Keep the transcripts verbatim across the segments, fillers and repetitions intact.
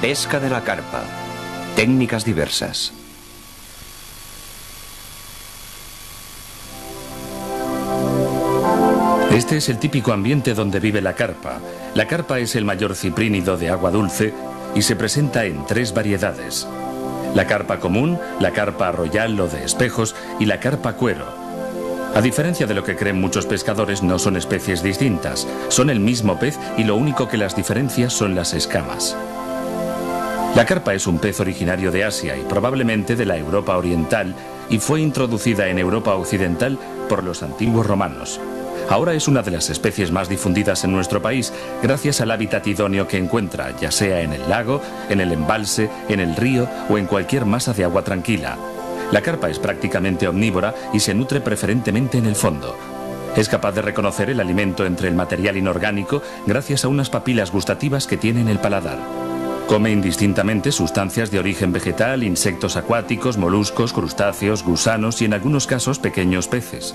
Pesca de la carpa. Técnicas diversas. Este es el típico ambiente donde vive la carpa. La carpa es el mayor ciprínido de agua dulce y se presenta en tres variedades. La carpa común, la carpa royal o de espejos y la carpa cuero. A diferencia de lo que creen muchos pescadores, no son especies distintas. Son el mismo pez y lo único que las diferencia son las escamas. La carpa es un pez originario de Asia y probablemente de la Europa oriental y fue introducida en Europa occidental por los antiguos romanos. Ahora es una de las especies más difundidas en nuestro país gracias al hábitat idóneo que encuentra, ya sea en el lago, en el embalse, en el río o en cualquier masa de agua tranquila. La carpa es prácticamente omnívora y se nutre preferentemente en el fondo. Es capaz de reconocer el alimento entre el material inorgánico gracias a unas papilas gustativas que tiene en el paladar. Come indistintamente sustancias de origen vegetal, insectos acuáticos, moluscos, crustáceos, gusanos y en algunos casos pequeños peces.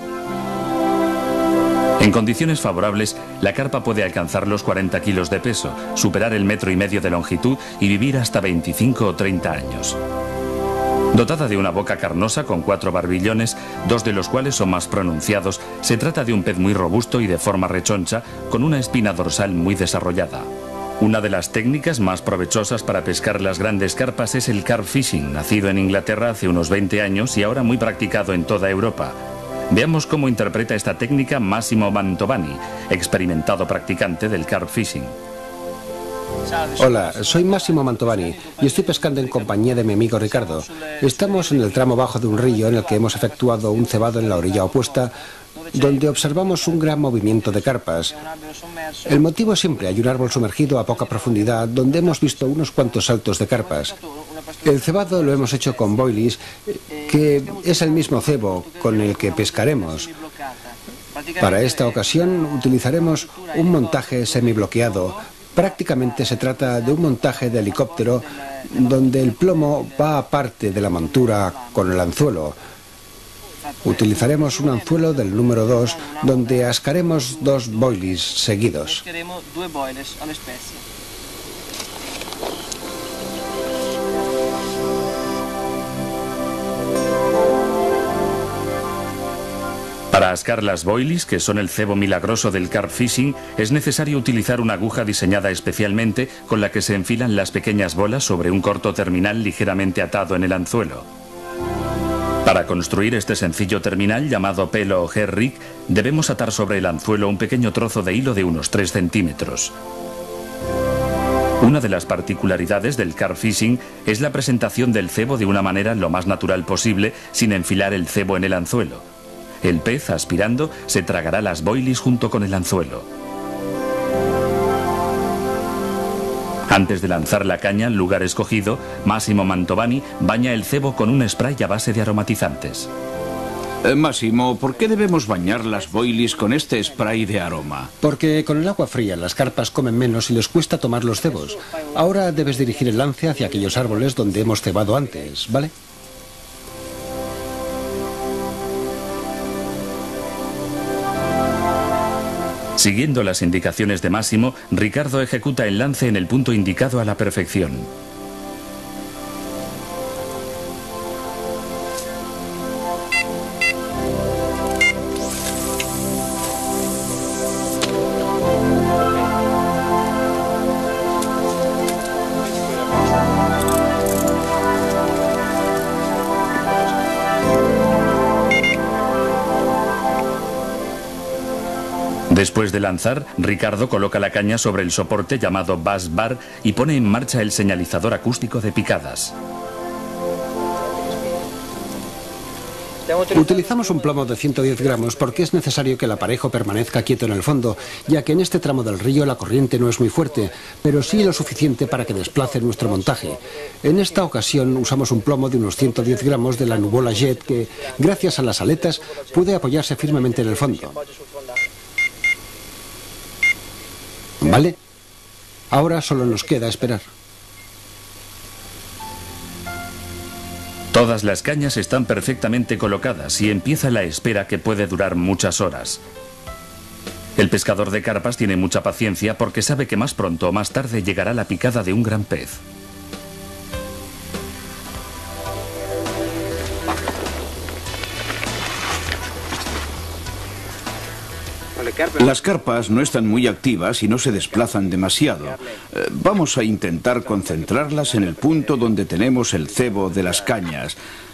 En condiciones favorables, la carpa puede alcanzar los cuarenta kilos de peso, superar el metro y medio de longitud y vivir hasta veinticinco o treinta años. Dotada de una boca carnosa con cuatro barbillones, dos de los cuales son más pronunciados, se trata de un pez muy robusto y de forma rechoncha, con una espina dorsal muy desarrollada. Una de las técnicas más provechosas para pescar las grandes carpas es el carp fishing, nacido en Inglaterra hace unos veinte años y ahora muy practicado en toda Europa. Veamos cómo interpreta esta técnica Massimo Mantovani, experimentado practicante del carp fishing. Hola, soy Massimo Mantovani y estoy pescando en compañía de mi amigo Ricardo. Estamos en el tramo bajo de un río en el que hemos efectuado un cebado en la orilla opuesta, donde observamos un gran movimiento de carpas. El motivo siempre hay un árbol sumergido a poca profundidad, donde hemos visto unos cuantos saltos de carpas. El cebado lo hemos hecho con boilies, que es el mismo cebo con el que pescaremos. Para esta ocasión utilizaremos un montaje semibloqueado. Prácticamente se trata de un montaje de helicóptero donde el plomo va aparte de la montura con el anzuelo. Utilizaremos un anzuelo del número dos donde ascaremos dos boilies seguidos. Para ascar las boilies, que son el cebo milagroso del carp fishing, es necesario utilizar una aguja diseñada especialmente con la que se enfilan las pequeñas bolas sobre un corto terminal ligeramente atado en el anzuelo. Para construir este sencillo terminal llamado pelo o hair rig, debemos atar sobre el anzuelo un pequeño trozo de hilo de unos tres centímetros. Una de las particularidades del carp fishing es la presentación del cebo de una manera lo más natural posible sin enfilar el cebo en el anzuelo. El pez, aspirando, se tragará las boilies junto con el anzuelo. Antes de lanzar la caña al lugar escogido, Massimo Mantovani baña el cebo con un spray a base de aromatizantes. Eh, Massimo, ¿por qué debemos bañar las boilies con este spray de aroma? Porque con el agua fría las carpas comen menos y les cuesta tomar los cebos. Ahora debes dirigir el lance hacia aquellos árboles donde hemos cebado antes, ¿vale? Siguiendo las indicaciones de Massimo, Ricardo ejecuta el lance en el punto indicado a la perfección. Después de lanzar, Ricardo coloca la caña sobre el soporte llamado buzz bar y pone en marcha el señalizador acústico de picadas. Utilizamos un plomo de ciento diez gramos porque es necesario que el aparejo permanezca quieto en el fondo, ya que en este tramo del río la corriente no es muy fuerte, pero sí lo suficiente para que desplace nuestro montaje. En esta ocasión usamos un plomo de unos ciento diez gramos de la nuvola jet que, gracias a las aletas, puede apoyarse firmemente en el fondo. ¿Vale? Ahora solo nos queda esperar. Todas las cañas están perfectamente colocadas y empieza la espera que puede durar muchas horas. El pescador de carpas tiene mucha paciencia porque sabe que más pronto o más tarde llegará la picada de un gran pez. Las carpas no están muy activas y no se desplazan demasiado. Eh, vamos a intentar concentrarlas en el punto donde tenemos el cebo de las cañas,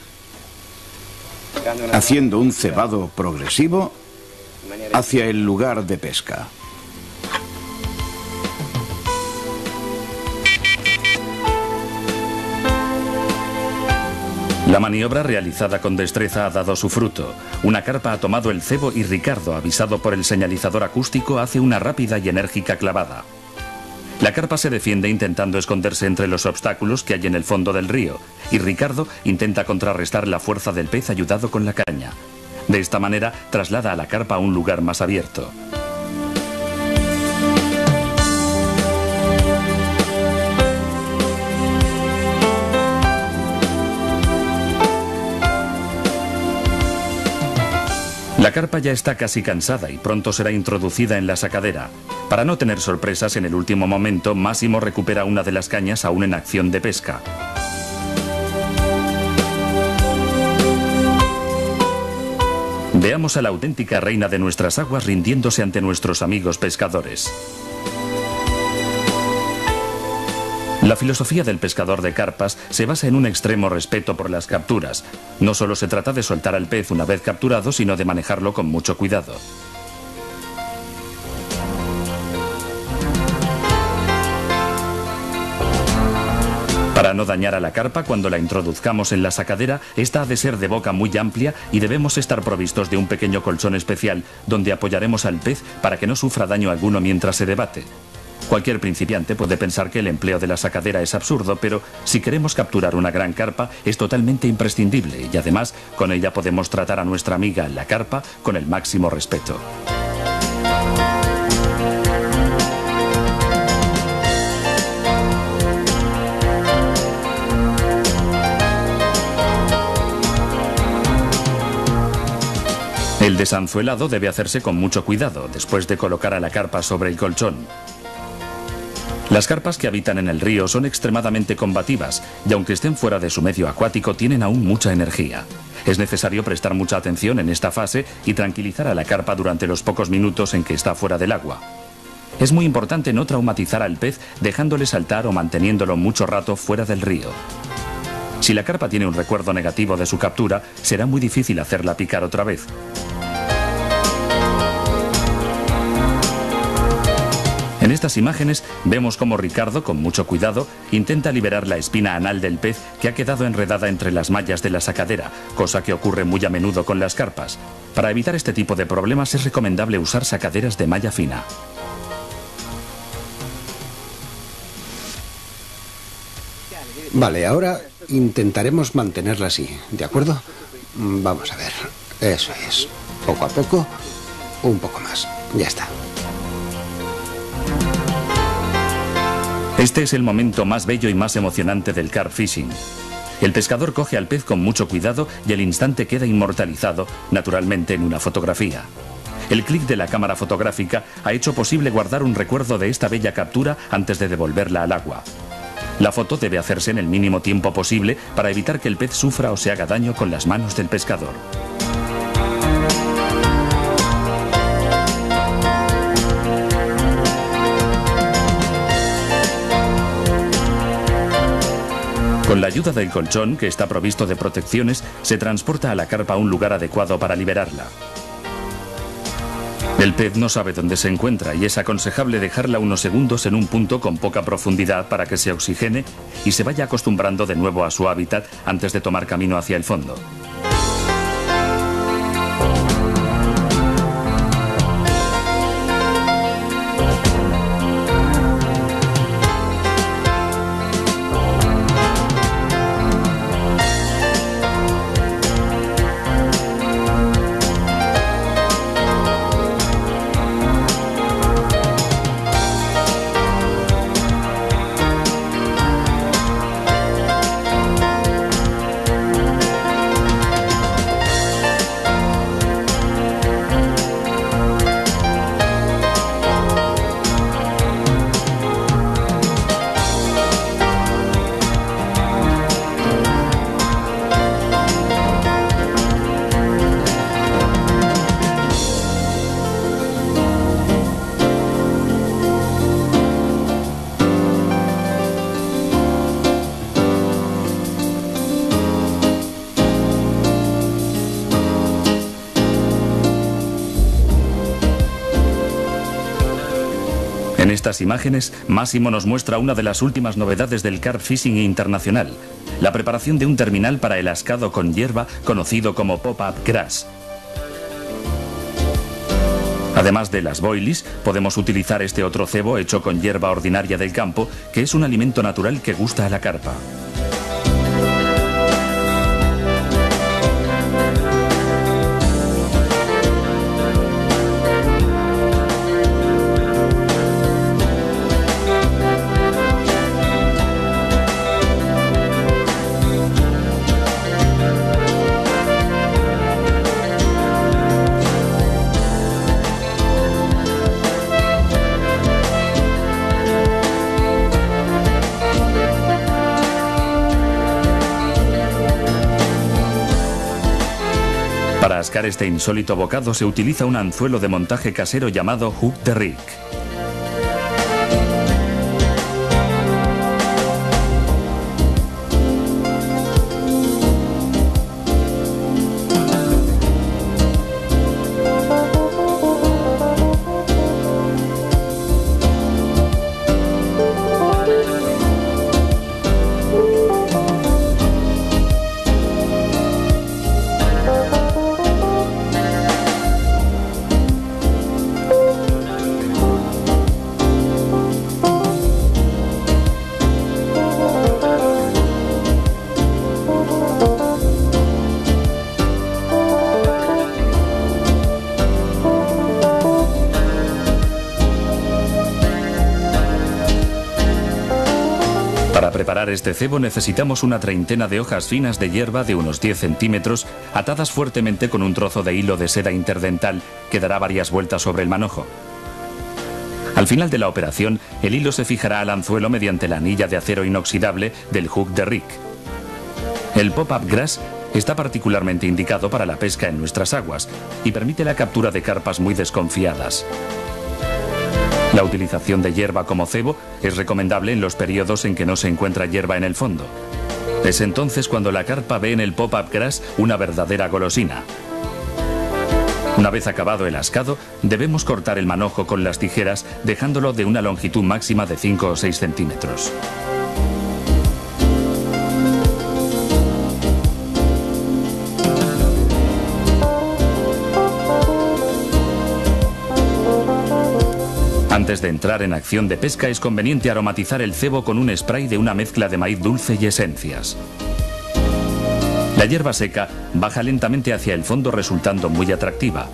haciendo un cebado progresivo hacia el lugar de pesca. La maniobra realizada con destreza ha dado su fruto. Una carpa ha tomado el cebo y Ricardo, avisado por el señalizador acústico, hace una rápida y enérgica clavada. La carpa se defiende intentando esconderse entre los obstáculos que hay en el fondo del río, y Ricardo intenta contrarrestar la fuerza del pez ayudado con la caña. De esta manera traslada a la carpa a un lugar más abierto. La carpa ya está casi cansada y pronto será introducida en la sacadera. Para no tener sorpresas en el último momento, Máximo recupera una de las cañas aún en acción de pesca. Veamos a la auténtica reina de nuestras aguas rindiéndose ante nuestros amigos pescadores. La filosofía del pescador de carpas se basa en un extremo respeto por las capturas. No solo se trata de soltar al pez una vez capturado, sino de manejarlo con mucho cuidado. Para no dañar a la carpa cuando la introduzcamos en la sacadera, esta ha de ser de boca muy amplia y debemos estar provistos de un pequeño colchón especial donde apoyaremos al pez para que no sufra daño alguno mientras se debate. Cualquier principiante puede pensar que el empleo de la sacadera es absurdo, pero si queremos capturar una gran carpa es totalmente imprescindible y además con ella podemos tratar a nuestra amiga la carpa con el máximo respeto. El desanzuelado debe hacerse con mucho cuidado después de colocar a la carpa sobre el colchón. Las carpas que habitan en el río son extremadamente combativas y aunque estén fuera de su medio acuático tienen aún mucha energía. Es necesario prestar mucha atención en esta fase y tranquilizar a la carpa durante los pocos minutos en que está fuera del agua. Es muy importante no traumatizar al pez dejándole saltar o manteniéndolo mucho rato fuera del río. Si la carpa tiene un recuerdo negativo de su captura, será muy difícil hacerla picar otra vez. En estas imágenes vemos cómo Ricardo, con mucho cuidado, intenta liberar la espina anal del pez que ha quedado enredada entre las mallas de la sacadera, cosa que ocurre muy a menudo con las carpas. Para evitar este tipo de problemas es recomendable usar sacaderas de malla fina. Vale, ahora intentaremos mantenerla así, ¿de acuerdo? Vamos a ver, eso es. Poco a poco, un poco más. Ya está. Este es el momento más bello y más emocionante del carp fishing. El pescador coge al pez con mucho cuidado y el instante queda inmortalizado, naturalmente, en una fotografía. El clic de la cámara fotográfica ha hecho posible guardar un recuerdo de esta bella captura antes de devolverla al agua. La foto debe hacerse en el mínimo tiempo posible para evitar que el pez sufra o se haga daño con las manos del pescador. Con la ayuda del colchón, que está provisto de protecciones, se transporta a la carpa a un lugar adecuado para liberarla. El pez no sabe dónde se encuentra y es aconsejable dejarla unos segundos en un punto con poca profundidad para que se oxigene y se vaya acostumbrando de nuevo a su hábitat antes de tomar camino hacia el fondo. estas imágenes, Máximo nos muestra una de las últimas novedades del carp fishing internacional, la preparación de un terminal para el ascado con hierba conocido como pop-up grass. Además de las boilies, podemos utilizar este otro cebo hecho con hierba ordinaria del campo, que es un alimento natural que gusta a la carpa. Para ascar este insólito bocado se utiliza un anzuelo de montaje casero llamado hook de rig. Para preparar este cebo necesitamos una treintena de hojas finas de hierba de unos diez centímetros atadas fuertemente con un trozo de hilo de seda interdental que dará varias vueltas sobre el manojo. Al final de la operación, el hilo se fijará al anzuelo mediante la anilla de acero inoxidable del hook de rig. El pop-up grass está particularmente indicado para la pesca en nuestras aguas y permite la captura de carpas muy desconfiadas. La utilización de hierba como cebo es recomendable en los periodos en que no se encuentra hierba en el fondo. Es entonces cuando la carpa ve en el pop-up grass una verdadera golosina. Una vez acabado el ascado, debemos cortar el manojo con las tijeras, dejándolo de una longitud máxima de cinco o seis centímetros. Antes de entrar en acción de pesca es conveniente aromatizar el cebo con un spray de una mezcla de maíz dulce y esencias. La hierba seca baja lentamente hacia el fondo resultando muy atractiva.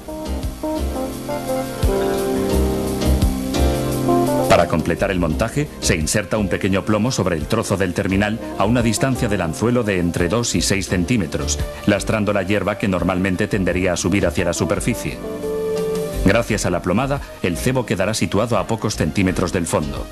Para completar el montaje se inserta un pequeño plomo sobre el trozo del terminal a una distancia del anzuelo de entre dos y seis centímetros, lastrando la hierba que normalmente tendería a subir hacia la superficie. Gracias a la plomada, el cebo quedará situado a pocos centímetros del fondo.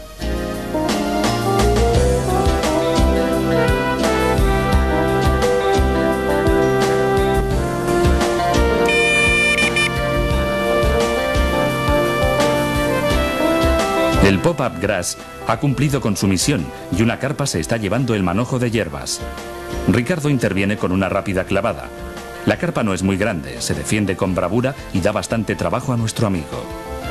El pop-up grass ha cumplido con su misión y una carpa se está llevando el manojo de hierbas. Ricardo interviene con una rápida clavada. La carpa no es muy grande, se defiende con bravura y da bastante trabajo a nuestro amigo.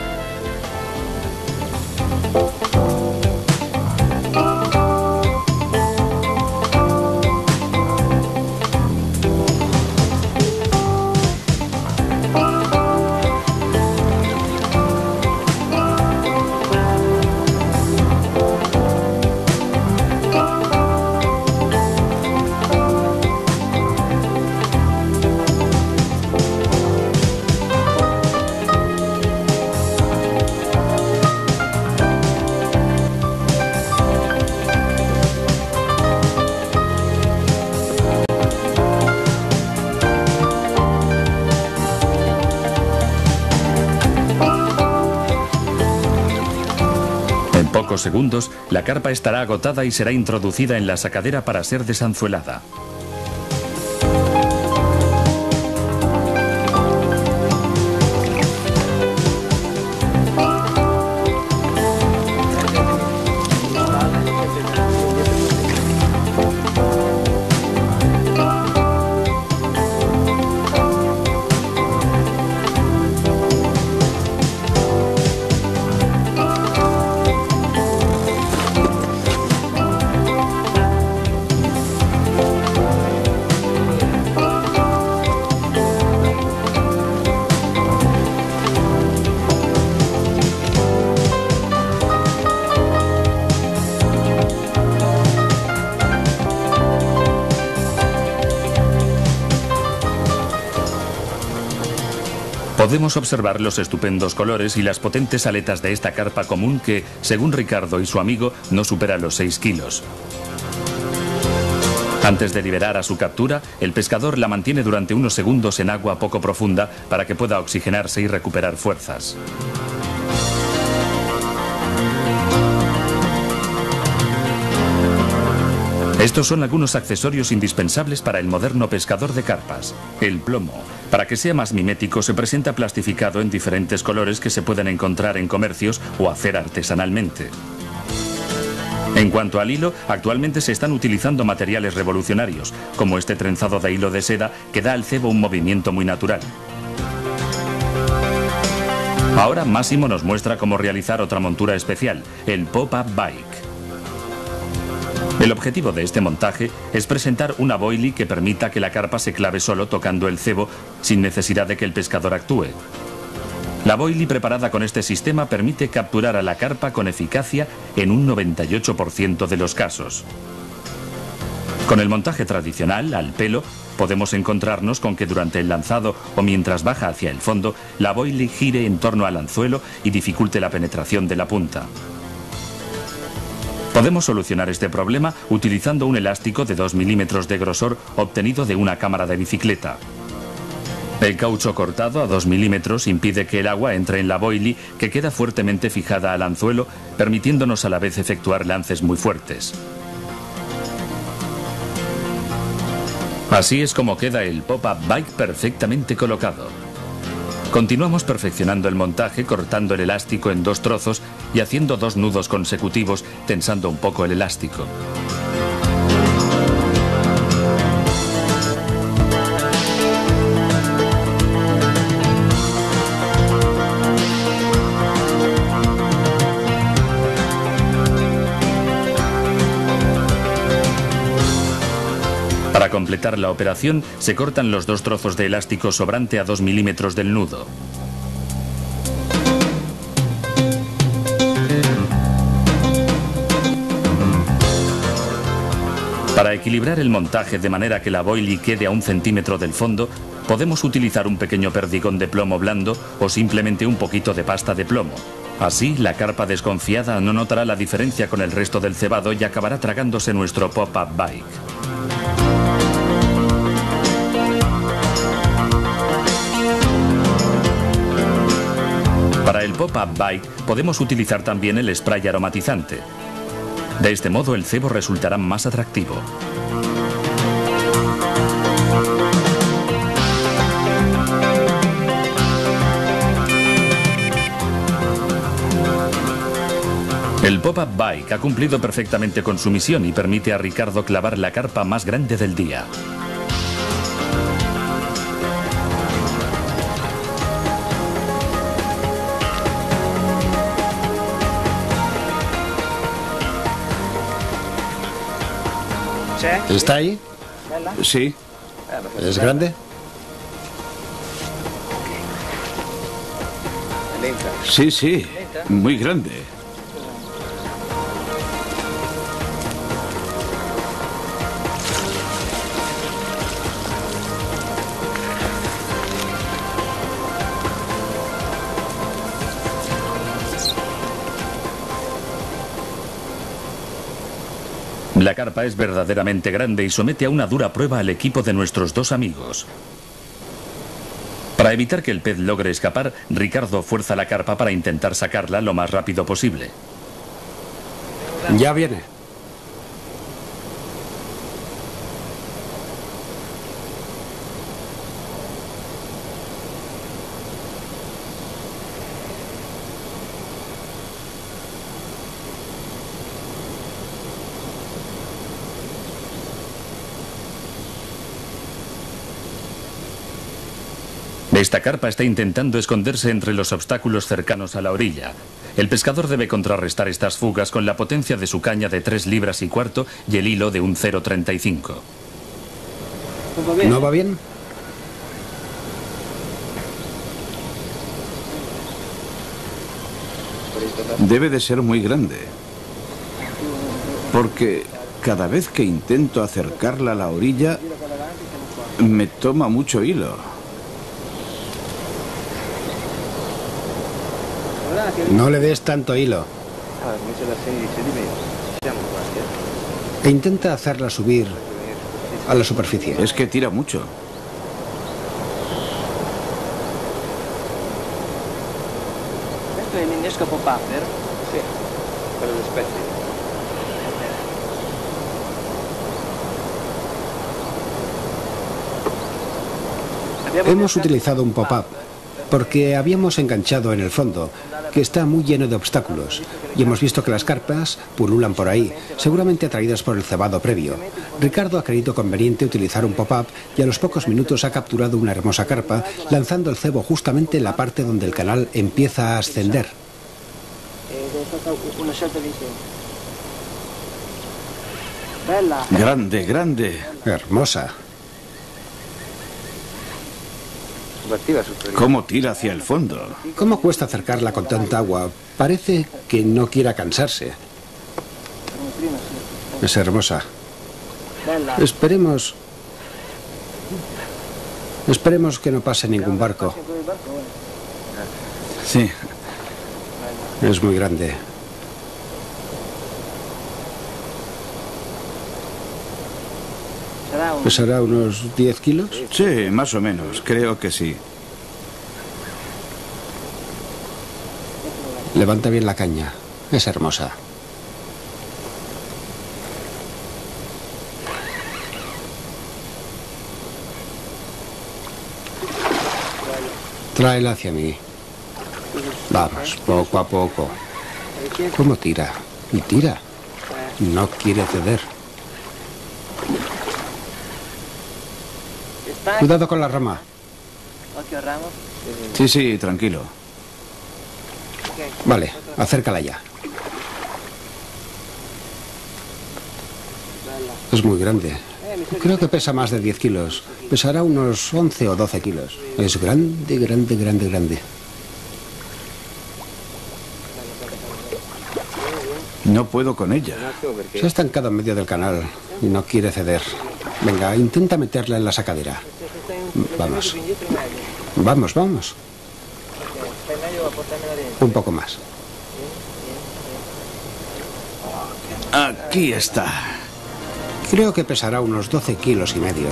pocos segundos, la carpa estará agotada y será introducida en la sacadera para ser desanzuelada. Podemos observar los estupendos colores y las potentes aletas de esta carpa común que, según Ricardo y su amigo, no supera los seis kilos. Antes de liberar a su captura, el pescador la mantiene durante unos segundos en agua poco profunda para que pueda oxigenarse y recuperar fuerzas. Estos son algunos accesorios indispensables para el moderno pescador de carpas. El plomo. Para que sea más mimético, se presenta plastificado en diferentes colores que se pueden encontrar en comercios o hacer artesanalmente. En cuanto al hilo, actualmente se están utilizando materiales revolucionarios, como este trenzado de hilo de seda que da al cebo un movimiento muy natural. Ahora Máximo nos muestra cómo realizar otra montura especial, el pop-up bike. El objetivo de este montaje es presentar una boilie que permita que la carpa se clave solo tocando el cebo sin necesidad de que el pescador actúe. La boilie preparada con este sistema permite capturar a la carpa con eficacia en un noventa y ocho por ciento de los casos. Con el montaje tradicional, al pelo, podemos encontrarnos con que durante el lanzado o mientras baja hacia el fondo, la boilie gire en torno al anzuelo y dificulte la penetración de la punta. Podemos solucionar este problema utilizando un elástico de dos milímetros de grosor obtenido de una cámara de bicicleta. El caucho cortado a dos milímetros impide que el agua entre en la boilie, que queda fuertemente fijada al anzuelo, permitiéndonos a la vez efectuar lances muy fuertes. Así es como queda el pop-up bike perfectamente colocado. Continuamos perfeccionando el montaje cortando el elástico en dos trozos y haciendo dos nudos consecutivos, tensando un poco el elástico. Para completar la operación, se cortan los dos trozos de elástico sobrante a dos milímetros del nudo. Para equilibrar el montaje de manera que la boilie quede a un centímetro del fondo, podemos utilizar un pequeño perdigón de plomo blando o simplemente un poquito de pasta de plomo. Así, la carpa desconfiada no notará la diferencia con el resto del cebado y acabará tragándose nuestro pop-up bike. Para el pop-up bike podemos utilizar también el spray aromatizante. De este modo el cebo resultará más atractivo. El pop-up bike ha cumplido perfectamente con su misión y permite a Ricardo clavar la carpa más grande del día. ¿Está ahí? Sí. ¿Es grande? Sí, sí. Muy grande. La carpa es verdaderamente grande y somete a una dura prueba al equipo de nuestros dos amigos. Para evitar que el pez logre escapar, Ricardo fuerza la carpa para intentar sacarla lo más rápido posible. Ya viene. Esta carpa está intentando esconderse entre los obstáculos cercanos a la orilla. El pescador debe contrarrestar estas fugas con la potencia de su caña de tres libras y cuarto y el hilo de un cero coma treinta y cinco. ¿No va bien? Debe de ser muy grande. Porque cada vez que intento acercarla a la orilla, me toma mucho hilo. No le des tanto hilo. E intenta hacerla subir a la superficie. Es que tira mucho. Questo è l'innesco pop-up, vero? Sì, per le specie. Hemos utilizado un pop-up porque habíamos enganchado en el fondo, que está muy lleno de obstáculos, y hemos visto que las carpas pululan por ahí, seguramente atraídas por el cebado previo. Ricardo ha creído conveniente utilizar un pop-up y a los pocos minutos ha capturado una hermosa carpa, lanzando el cebo justamente en la parte donde el canal empieza a ascender. Grande, grande. Hermosa. ¿Cómo tira hacia el fondo? ¿Cómo cuesta acercarla con tanta agua? Parece que no quiera cansarse. Es hermosa. Esperemos... Esperemos que no pase ningún barco. Sí. Es muy grande. ¿Pesará unos diez kilos? Sí, más o menos. Creo que sí. Levanta bien la caña. Es hermosa. Tráela hacia mí. Vamos, poco a poco. ¿Cómo tira? Y tira. No quiere ceder. Cuidado con la rama. Sí, sí, tranquilo. Vale, acércala ya. Es muy grande. Creo que pesa más de diez kilos. Pesará unos once o doce kilos. Es grande, grande, grande, grande. No puedo con ella. Se ha estancado en medio del canal y no quiere ceder. Venga, intenta meterla en la sacadera. Vamos. Vamos, vamos. Un poco más. Aquí está. Creo que pesará unos doce kilos y medio.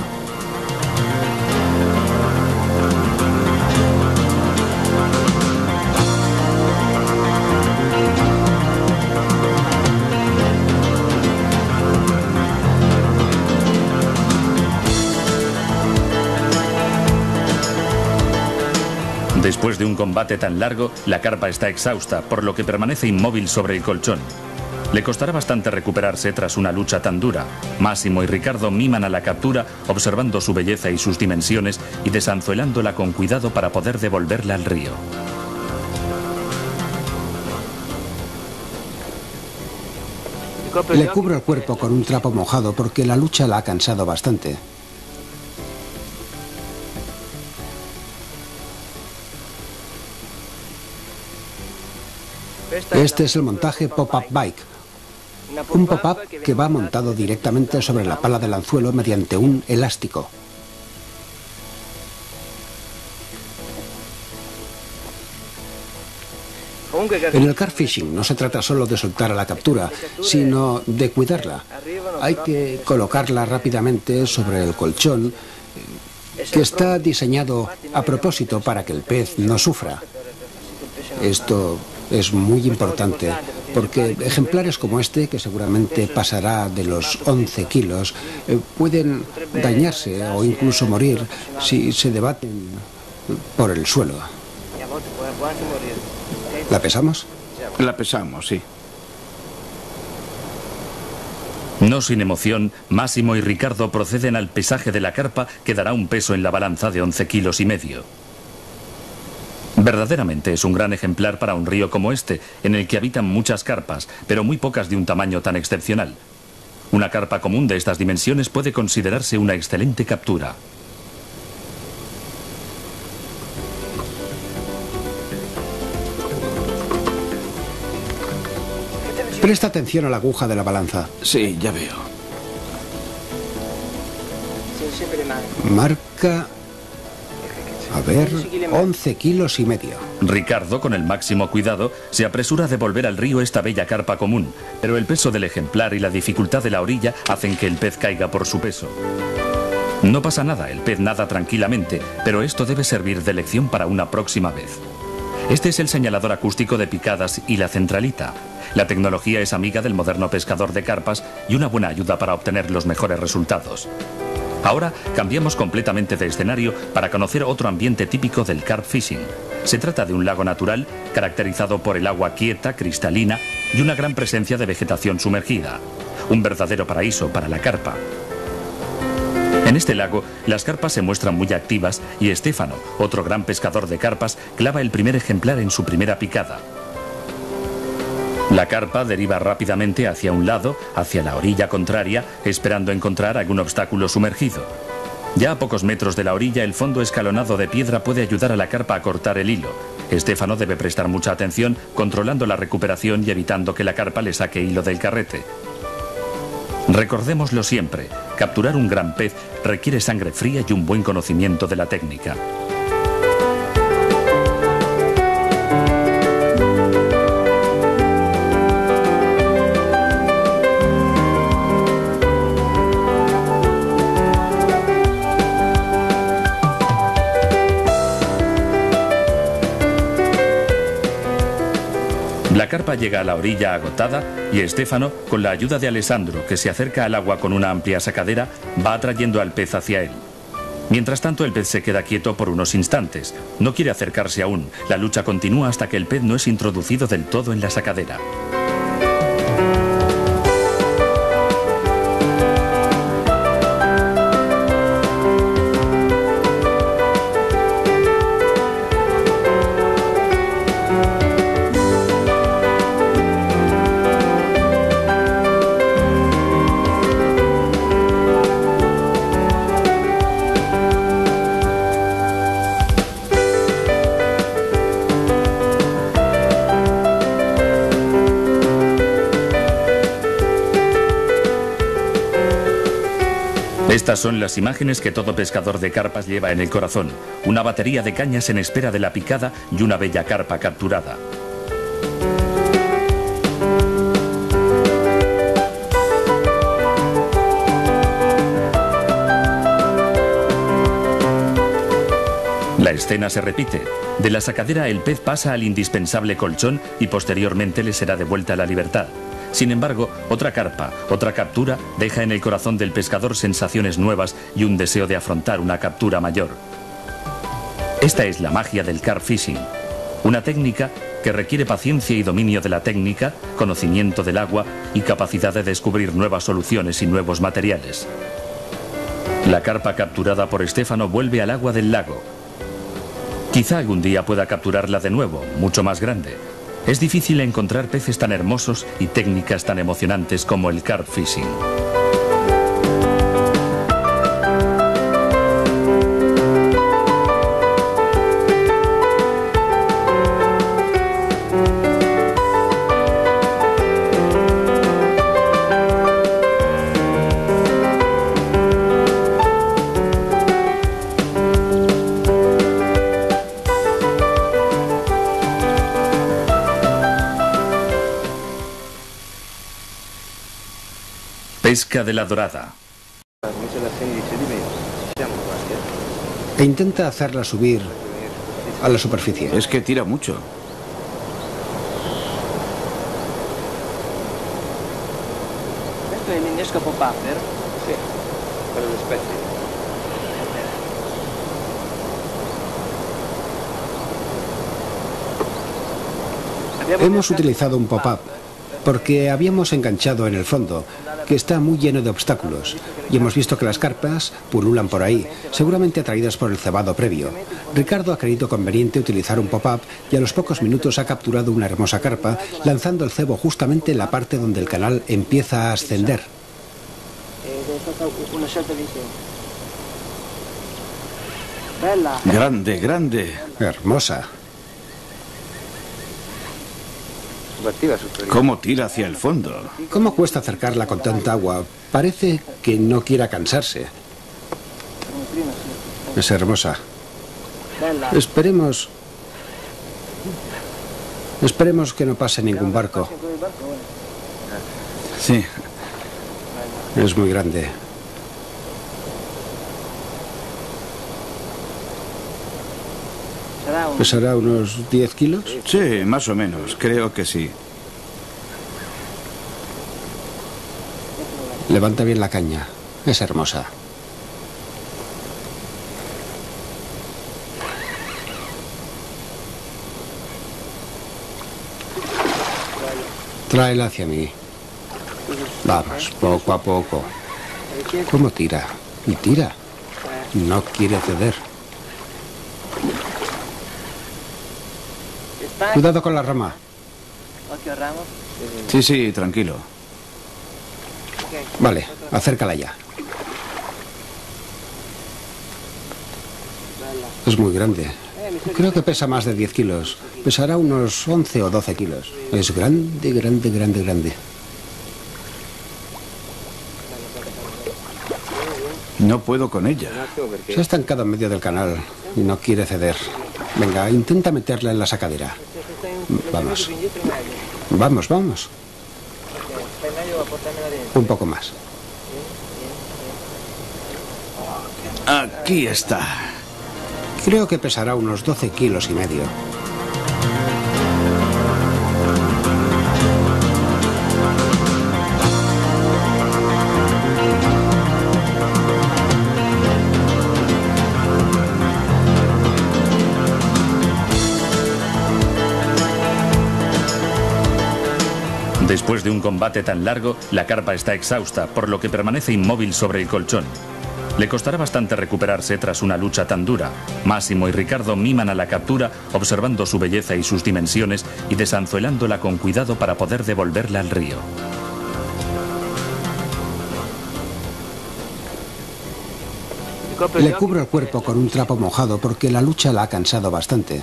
Después de un combate tan largo, la carpa está exhausta, por lo que permanece inmóvil sobre el colchón. Le costará bastante recuperarse tras una lucha tan dura. Máximo y Ricardo miman a la captura, observando su belleza y sus dimensiones y desanzuelándola con cuidado para poder devolverla al río. Le cubro el cuerpo con un trapo mojado porque la lucha la ha cansado bastante. Este es el montaje Pop-Up Bike. Un pop-up que va montado directamente sobre la pala del anzuelo mediante un elástico. En el car fishing no se trata solo de soltar a la captura, sino de cuidarla. Hay que colocarla rápidamente sobre el colchón, que está diseñado a propósito para que el pez no sufra. Esto es muy importante, porque ejemplares como este, que seguramente pasará de los once kilos, eh, pueden dañarse o incluso morir si se debaten por el suelo. ¿La pesamos? La pesamos, sí. No sin emoción, Máximo y Ricardo proceden al pesaje de la carpa, que dará un peso en la balanza de once kilos y medio. Verdaderamente es un gran ejemplar para un río como este, en el que habitan muchas carpas, pero muy pocas de un tamaño tan excepcional. Una carpa común de estas dimensiones puede considerarse una excelente captura. Presta atención a la aguja de la balanza. Sí, ya veo. Marca... A ver, once kilos y medio. Ricardo, con el máximo cuidado, se apresura a devolver al río esta bella carpa común, pero el peso del ejemplar y la dificultad de la orilla hacen que el pez caiga por su peso. No pasa nada, el pez nada tranquilamente, pero esto debe servir de lección para una próxima vez. Este es el señalador acústico de picadas y la centralita. La tecnología es amiga del moderno pescador de carpas y una buena ayuda para obtener los mejores resultados. Ahora cambiamos completamente de escenario para conocer otro ambiente típico del carp fishing. Se trata de un lago natural caracterizado por el agua quieta, cristalina y una gran presencia de vegetación sumergida. Un verdadero paraíso para la carpa. En este lago, las carpas se muestran muy activas y Estefano, otro gran pescador de carpas, clava el primer ejemplar en su primera picada. La carpa deriva rápidamente hacia un lado, hacia la orilla contraria, esperando encontrar algún obstáculo sumergido. Ya a pocos metros de la orilla, el fondo escalonado de piedra puede ayudar a la carpa a cortar el hilo. Estefano debe prestar mucha atención, controlando la recuperación y evitando que la carpa le saque hilo del carrete. Recordémoslo siempre, capturar un gran pez requiere sangre fría y un buen conocimiento de la técnica. La carpa llega a la orilla agotada y Estefano, con la ayuda de Alessandro, que se acerca al agua con una amplia sacadera, va atrayendo al pez hacia él. Mientras tanto, el pez se queda quieto por unos instantes. No quiere acercarse aún. La lucha continúa hasta que el pez no es introducido del todo en la sacadera. Estas son las imágenes que todo pescador de carpas lleva en el corazón. Una batería de cañas en espera de la picada y una bella carpa capturada. La escena se repite. De la sacadera el pez pasa al indispensable colchón y posteriormente le será devuelta la libertad. Sin embargo, otra carpa, otra captura, deja en el corazón del pescador sensaciones nuevas y un deseo de afrontar una captura mayor. Esta es la magia del carp fishing, una técnica que requiere paciencia y dominio de la técnica, conocimiento del agua y capacidad de descubrir nuevas soluciones y nuevos materiales. La carpa capturada por Estefano vuelve al agua del lago. Quizá algún día pueda capturarla de nuevo, mucho más grande. Es difícil encontrar peces tan hermosos y técnicas tan emocionantes como el carp fishing. Pesca de la dorada. E intenta hacerla subir a la superficie. Es que tira mucho. Questo è l'innesco pop-upper? Sì, per le spezie. Hemos utilizado un pop-up porque habíamos enganchado en el fondo, que está muy lleno de obstáculos, y hemos visto que las carpas pululan por ahí, seguramente atraídas por el cebado previo. Ricardo ha creído conveniente utilizar un pop-up y a los pocos minutos ha capturado una hermosa carpa, lanzando el cebo justamente en la parte donde el canal empieza a ascender. Grande, grande. Hermosa. ¿Cómo tira hacia el fondo? ¿Cómo cuesta acercarla con tanta agua? Parece que no quiera cansarse. Es hermosa. Esperemos Esperemos que no pase ningún barco. Sí. Es muy grande. ¿Pesará unos diez kilos? Sí, más o menos. Creo que sí. Levanta bien la caña. Es hermosa. Tráela hacia mí. Vamos, poco a poco. ¿Cómo tira? Y tira. No quiere ceder. Cuidado con la rama. Sí, sí, tranquilo. Vale, acércala ya. Es muy grande. Creo que pesa más de diez kilos. Pesará unos once o doce kilos. Es grande, grande, grande, grande. No puedo con ella. Se ha estancado en medio del canal y no quiere ceder. Venga, intenta meterla en la sacadera. Vamos. Vamos, vamos. Un poco más. Aquí está. Creo que pesará unos doce kilos y medio. Después de un combate tan largo, la carpa está exhausta, por lo que permanece inmóvil sobre el colchón. Le costará bastante recuperarse tras una lucha tan dura. Máximo y Ricardo miman a la captura, observando su belleza y sus dimensiones y desanzuelándola con cuidado para poder devolverla al río. Le cubro el cuerpo con un trapo mojado porque la lucha la ha cansado bastante.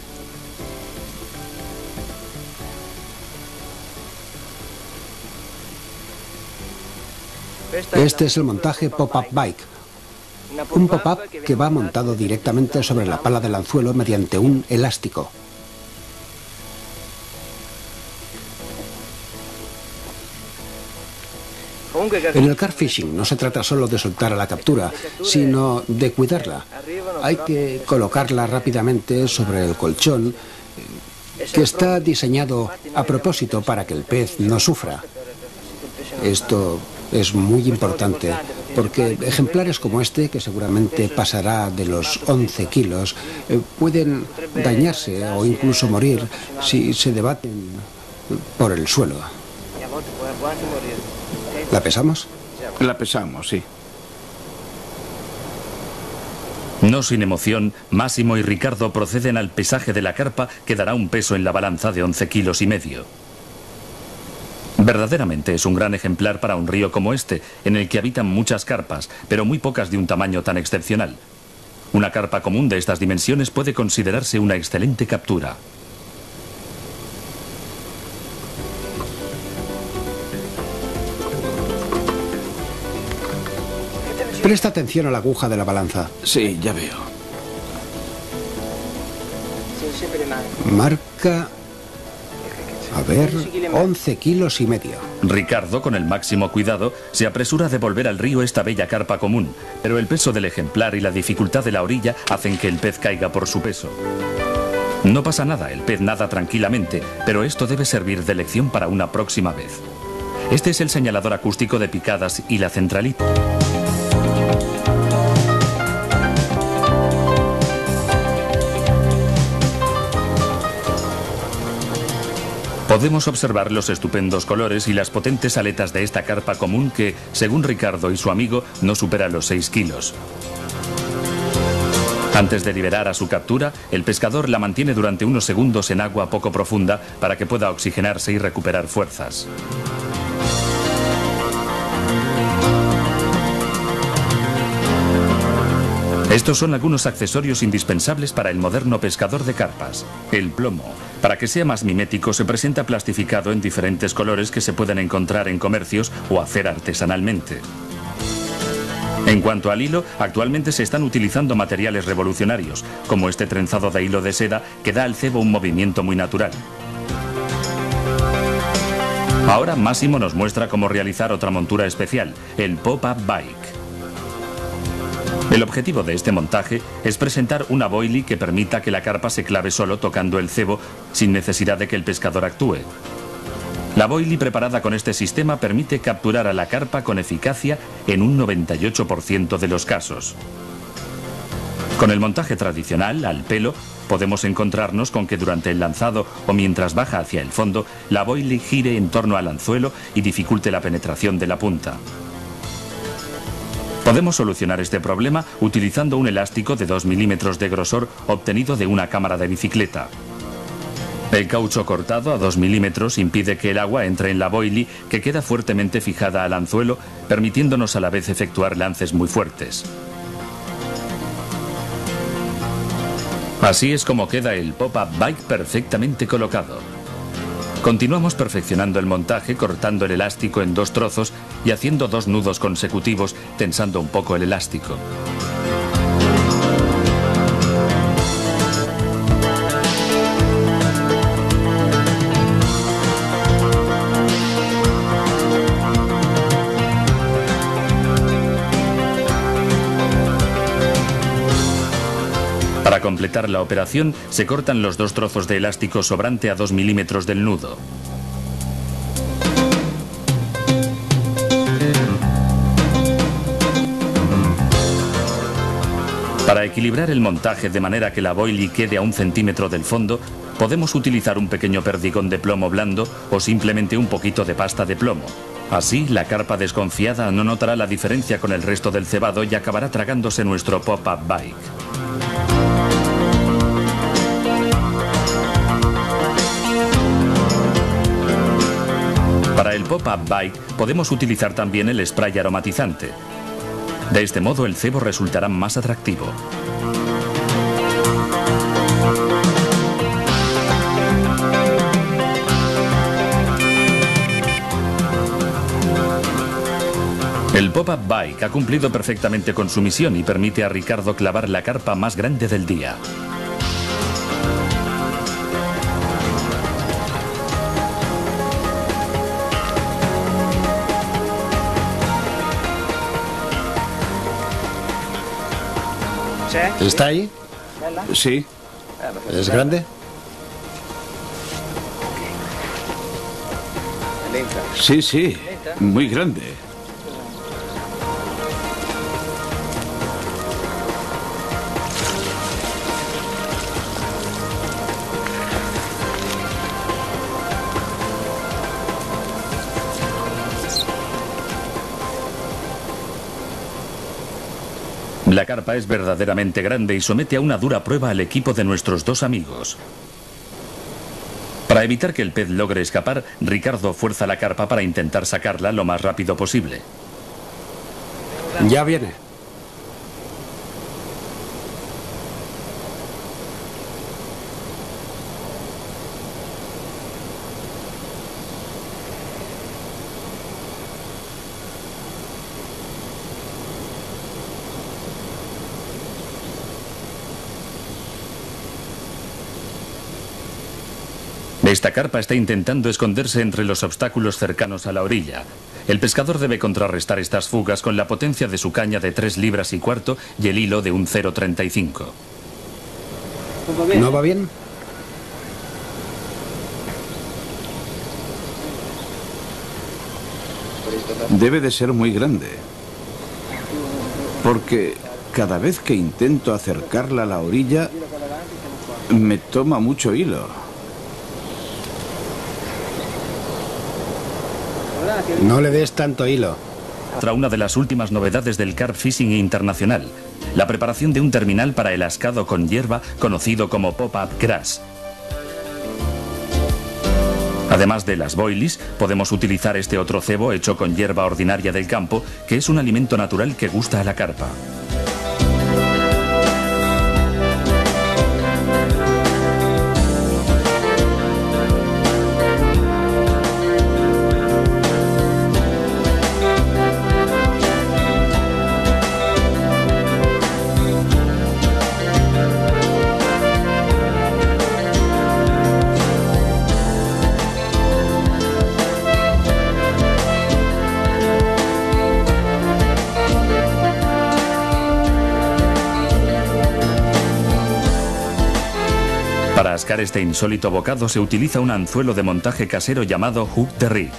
Este es el montaje Pop-Up Bike. Un pop-up que va montado directamente sobre la pala del anzuelo mediante un elástico. En el car fishing no se trata solo de soltar a la captura, sino de cuidarla. Hay que colocarla rápidamente sobre el colchón, que está diseñado a propósito para que el pez no sufra. Esto es muy importante, porque ejemplares como este, que seguramente pasará de los once kilos, eh, pueden dañarse o incluso morir si se debaten por el suelo. ¿La pesamos? La pesamos, sí. No sin emoción, Máximo y Ricardo proceden al pesaje de la carpa, que dará un peso en la balanza de once kilos y medio. Verdaderamente es un gran ejemplar para un río como este, en el que habitan muchas carpas, pero muy pocas de un tamaño tan excepcional. Una carpa común de estas dimensiones puede considerarse una excelente captura. Presta atención a la aguja de la balanza. Sí, ya veo. Marca... A ver, once kilos y medio. Ricardo, con el máximo cuidado, se apresura a devolver al río esta bella carpa común, pero el peso del ejemplar y la dificultad de la orilla hacen que el pez caiga por su peso. No pasa nada, el pez nada tranquilamente, pero esto debe servir de lección para una próxima vez. Este es el señalador acústico de picadas y la centralita. Podemos observar los estupendos colores y las potentes aletas de esta carpa común que, según Ricardo y su amigo, no supera los seis kilos. Antes de liberar a su captura, el pescador la mantiene durante unos segundos en agua poco profunda para que pueda oxigenarse y recuperar fuerzas. Estos son algunos accesorios indispensables para el moderno pescador de carpas. El plomo. Para que sea más mimético, se presenta plastificado en diferentes colores que se pueden encontrar en comercios o hacer artesanalmente. En cuanto al hilo, actualmente se están utilizando materiales revolucionarios, como este trenzado de hilo de seda que da al cebo un movimiento muy natural. Ahora Máximo nos muestra cómo realizar otra montura especial, el pop-up bike. El objetivo de este montaje es presentar una boilie que permita que la carpa se clave solo tocando el cebo sin necesidad de que el pescador actúe. La boilie preparada con este sistema permite capturar a la carpa con eficacia en un noventa y ocho por ciento de los casos. Con el montaje tradicional, al pelo, podemos encontrarnos con que durante el lanzado o mientras baja hacia el fondo, la boilie gire en torno al anzuelo y dificulte la penetración de la punta. Podemos solucionar este problema utilizando un elástico de dos milímetros de grosor obtenido de una cámara de bicicleta. El caucho cortado a dos milímetros impide que el agua entre en la boilie, que queda fuertemente fijada al anzuelo, permitiéndonos a la vez efectuar lances muy fuertes. Así es como queda el pop-up bike perfectamente colocado. Continuamos perfeccionando el montaje cortando el elástico en dos trozos y haciendo dos nudos consecutivos tensando un poco el elástico. Para completar la operación, se cortan los dos trozos de elástico sobrante a dos milímetros del nudo. Para equilibrar el montaje de manera que la boilie quede a un centímetro del fondo, podemos utilizar un pequeño perdigón de plomo blando o simplemente un poquito de pasta de plomo. Así, la carpa desconfiada no notará la diferencia con el resto del cebado y acabará tragándose nuestro pop-up bike. Para el pop-up bike podemos utilizar también el spray aromatizante. De este modo el cebo resultará más atractivo. El pop-up bike ha cumplido perfectamente con su misión y permite a Ricardo clavar la carpa más grande del día. ¿Está ahí? Sí. ¿Es grande? Sí, sí. Muy grande. La carpa es verdaderamente grande y somete a una dura prueba al equipo de nuestros dos amigos. Para evitar que el pez logre escapar, Ricardo fuerza la carpa para intentar sacarla lo más rápido posible. Ya viene. Esta carpa está intentando esconderse entre los obstáculos cercanos a la orilla. El pescador debe contrarrestar estas fugas con la potencia de su caña de tres libras y cuarto y el hilo de un cero coma treinta y cinco. ¿No va bien? Debe de ser muy grande. Porque cada vez que intento acercarla a la orilla, me toma mucho hilo. No le des tanto hilo. Otra una de las últimas novedades del Carp Fishing Internacional, la preparación de un terminal para el ascado con hierba conocido como pop-up grass. Además de las boilies, podemos utilizar este otro cebo hecho con hierba ordinaria del campo, que es un alimento natural que gusta a la carpa. pescar este insólito bocado se utiliza un anzuelo de montaje casero llamado hook de rig.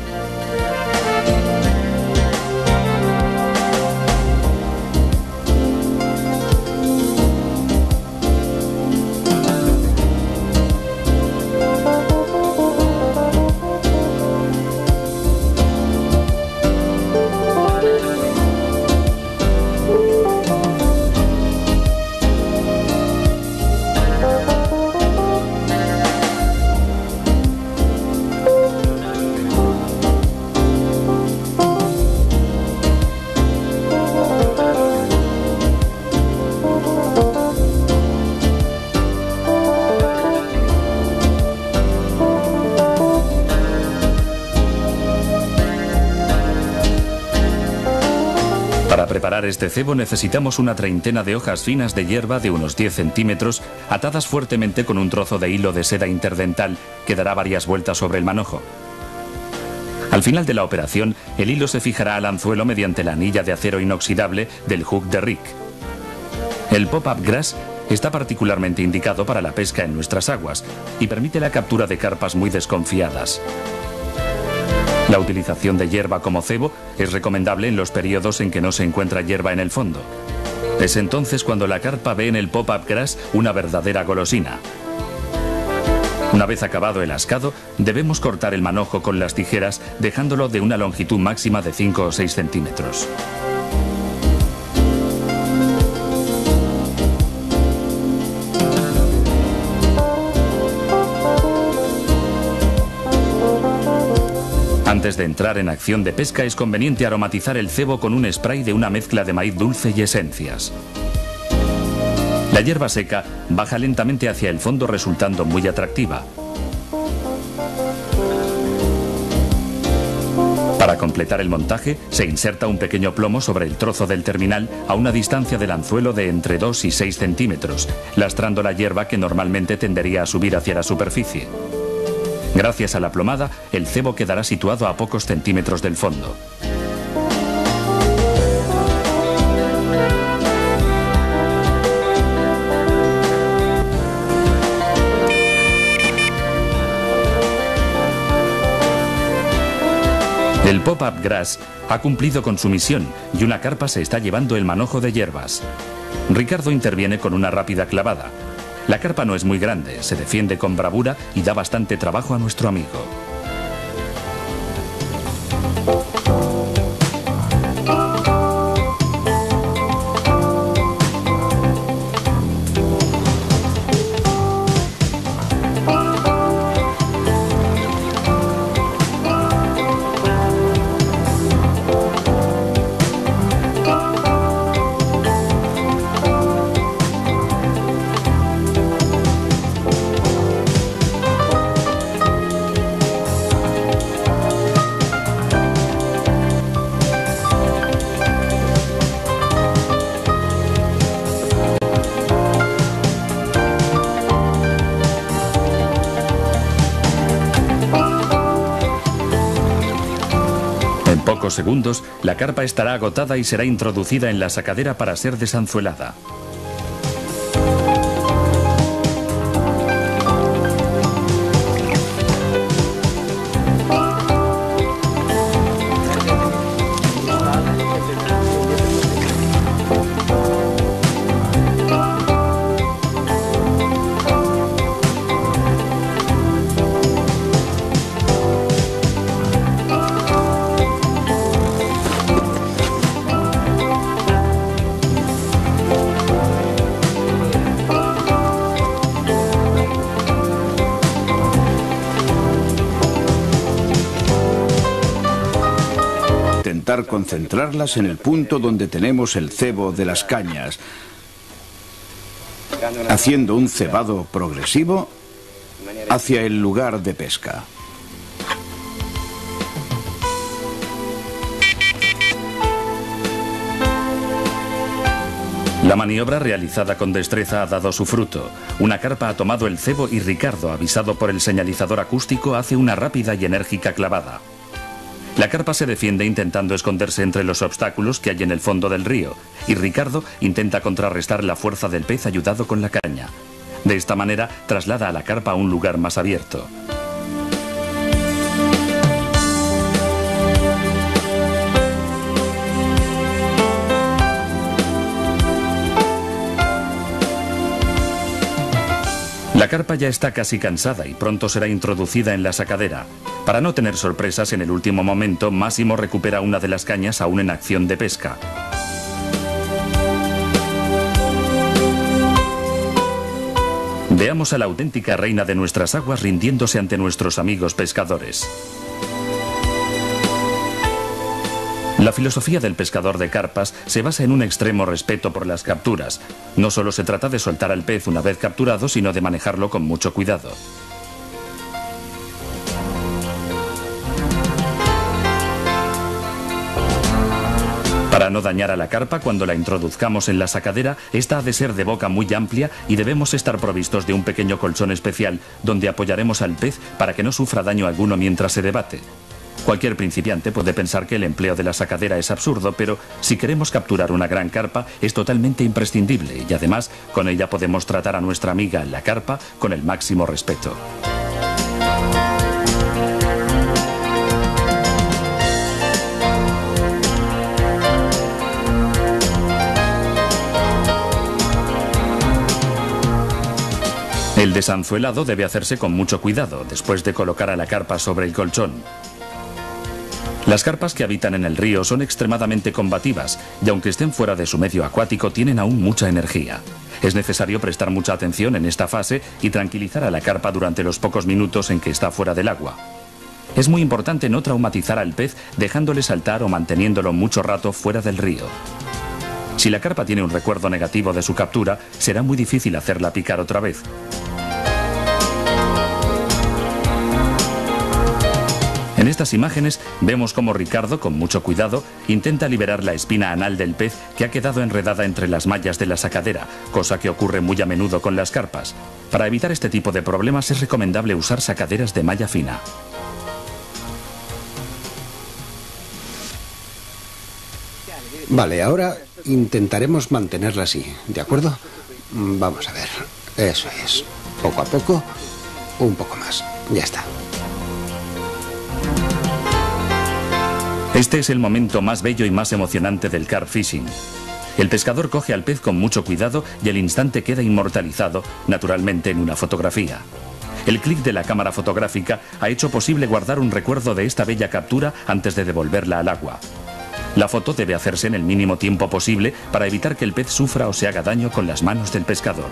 Para preparar este cebo necesitamos una treintena de hojas finas de hierba de unos diez centímetros atadas fuertemente con un trozo de hilo de seda interdental que dará varias vueltas sobre el manojo. Al final de la operación, el hilo se fijará al anzuelo mediante la anilla de acero inoxidable del hook de rig. El pop-up grass está particularmente indicado para la pesca en nuestras aguas y permite la captura de carpas muy desconfiadas. La utilización de hierba como cebo es recomendable en los periodos en que no se encuentra hierba en el fondo. Es entonces cuando la carpa ve en el pop-up grass una verdadera golosina. Una vez acabado el ascado, debemos cortar el manojo con las tijeras dejándolo de una longitud máxima de cinco o seis centímetros. Antes de entrar en acción de pesca es conveniente aromatizar el cebo con un spray de una mezcla de maíz dulce y esencias. La hierba seca baja lentamente hacia el fondo resultando muy atractiva. Para completar el montaje se inserta un pequeño plomo sobre el trozo del terminal a una distancia del anzuelo de entre dos y seis centímetros, lastrando la hierba que normalmente tendería a subir hacia la superficie. Gracias a la plomada, el cebo quedará situado a pocos centímetros del fondo. El pop-up grass ha cumplido con su misión y una carpa se está llevando el manojo de hierbas. Ricardo interviene con una rápida clavada. La carpa no es muy grande, se defiende con bravura y da bastante trabajo a nuestro amigo. pocos segundos, la carpa estará agotada y será introducida en la sacadera para ser desanzuelada. Concentrarlas en el punto donde tenemos el cebo de las cañas, haciendo un cebado progresivo hacia el lugar de pesca. La maniobra realizada con destreza ha dado su fruto. Una carpa ha tomado el cebo y Ricardo, avisado por el señalizador acústico, hace una rápida y enérgica clavada. La carpa se defiende intentando esconderse entre los obstáculos que hay en el fondo del río, y Ricardo intenta contrarrestar la fuerza del pez ayudado con la caña. De esta manera traslada a la carpa a un lugar más abierto. La carpa ya está casi cansada y pronto será introducida en la sacadera. Para no tener sorpresas en el último momento, Máximo recupera una de las cañas aún en acción de pesca. Veamos a la auténtica reina de nuestras aguas rindiéndose ante nuestros amigos pescadores. La filosofía del pescador de carpas se basa en un extremo respeto por las capturas. No solo se trata de soltar al pez una vez capturado, sino de manejarlo con mucho cuidado. Para no dañar a la carpa, cuando la introduzcamos en la sacadera, esta ha de ser de boca muy amplia y debemos estar provistos de un pequeño colchón especial donde apoyaremos al pez para que no sufra daño alguno mientras se debate. Cualquier principiante puede pensar que el empleo de la sacadera es absurdo, pero si queremos capturar una gran carpa es totalmente imprescindible y además con ella podemos tratar a nuestra amiga la carpa con el máximo respeto. El desanzuelado debe hacerse con mucho cuidado después de colocar a la carpa sobre el colchón. Las carpas que habitan en el río son extremadamente combativas y aunque estén fuera de su medio acuático tienen aún mucha energía. Es necesario prestar mucha atención en esta fase y tranquilizar a la carpa durante los pocos minutos en que está fuera del agua. Es muy importante no traumatizar al pez dejándole saltar o manteniéndolo mucho rato fuera del río. Si la carpa tiene un recuerdo negativo de su captura, será muy difícil hacerla picar otra vez. En estas imágenes vemos cómo Ricardo, con mucho cuidado, intenta liberar la espina anal del pez que ha quedado enredada entre las mallas de la sacadera, cosa que ocurre muy a menudo con las carpas. Para evitar este tipo de problemas es recomendable usar sacaderas de malla fina. Vale, ahora intentaremos mantenerla así, ¿de acuerdo? Vamos a ver, eso es. Poco a poco, un poco más, ya está. Este es el momento más bello y más emocionante del carp fishing. El pescador coge al pez con mucho cuidado y el instante queda inmortalizado, naturalmente en una fotografía. El clic de la cámara fotográfica ha hecho posible guardar un recuerdo de esta bella captura antes de devolverla al agua. La foto debe hacerse en el mínimo tiempo posible para evitar que el pez sufra o se haga daño con las manos del pescador.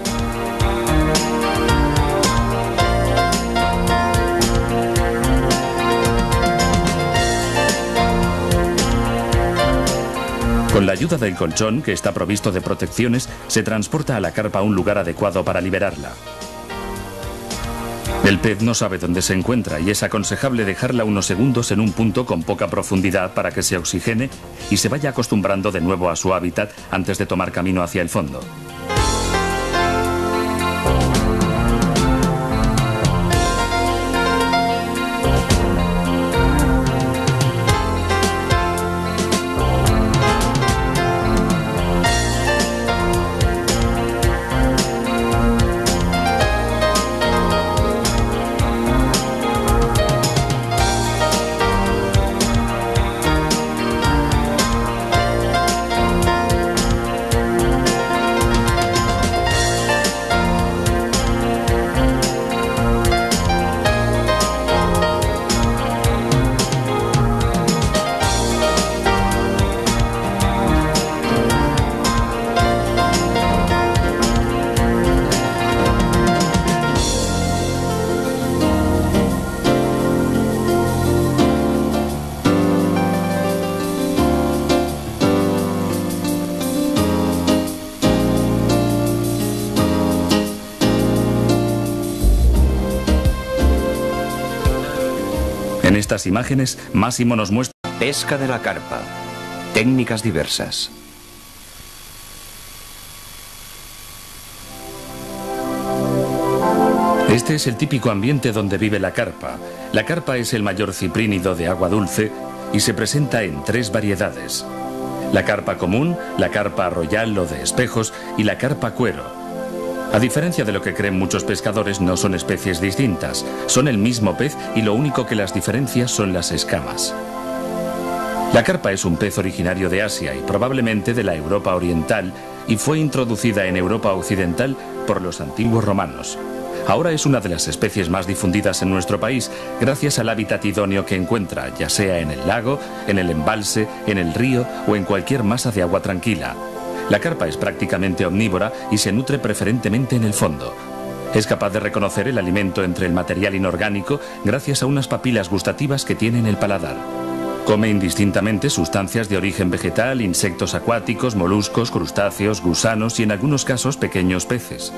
Con la ayuda del colchón, que está provisto de protecciones, se transporta a la carpa a un lugar adecuado para liberarla. El pez no sabe dónde se encuentra y es aconsejable dejarla unos segundos en un punto con poca profundidad para que se oxigene y se vaya acostumbrando de nuevo a su hábitat antes de tomar camino hacia el fondo. En estas imágenes, Máximo nos muestra Pesca de la carpa. Técnicas diversas. Este es el típico ambiente donde vive la carpa. La carpa es el mayor ciprínido de agua dulce y se presenta en tres variedades: la carpa común, la carpa royal o de espejos y la carpa cuero. A diferencia de lo que creen muchos pescadores, no son especies distintas. Son el mismo pez y lo único que las diferencia son las escamas. La carpa es un pez originario de Asia y probablemente de la Europa oriental, y fue introducida en Europa occidental por los antiguos romanos. Ahora es una de las especies más difundidas en nuestro país, gracias al hábitat idóneo que encuentra, ya sea en el lago, en el embalse, en el río o en cualquier masa de agua tranquila. La carpa es prácticamente omnívora y se nutre preferentemente en el fondo. Es capaz de reconocer el alimento entre el material inorgánico gracias a unas papilas gustativas que tiene en el paladar. Come indistintamente sustancias de origen vegetal, insectos acuáticos, moluscos, crustáceos, gusanos y en algunos casos pequeños peces.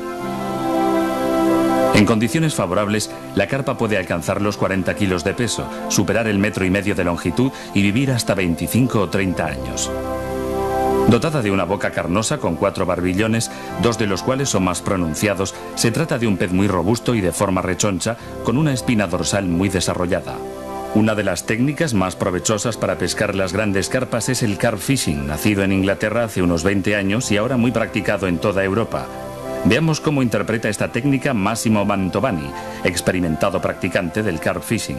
En condiciones favorables, la carpa puede alcanzar los cuarenta kilos de peso, superar el metro y medio de longitud y vivir hasta veinticinco o treinta años. Dotada de una boca carnosa con cuatro barbillones, dos de los cuales son más pronunciados, se trata de un pez muy robusto y de forma rechoncha, con una espina dorsal muy desarrollada. Una de las técnicas más provechosas para pescar las grandes carpas es el carp fishing, nacido en Inglaterra hace unos veinte años y ahora muy practicado en toda Europa. Veamos cómo interpreta esta técnica Massimo Mantovani, experimentado practicante del carp fishing.